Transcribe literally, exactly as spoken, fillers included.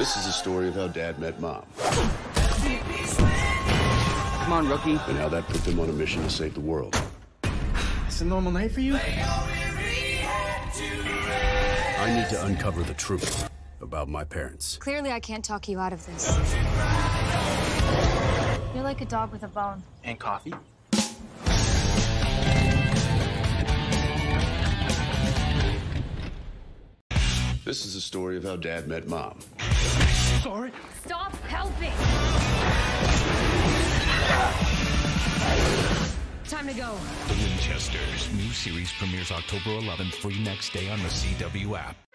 This is a story of how Dad met Mom. Come on, rookie. And how that put them on a mission to save the world. It's a normal night for you? I need to uncover the truth about my parents. Clearly, I can't talk you out of this. You're like a dog with a bone. And coffee? This is a story of how Dad met Mom. Sorry. Stop helping! Time to go. The Winchesters. New series premieres October eleventh, free next day on the C W app.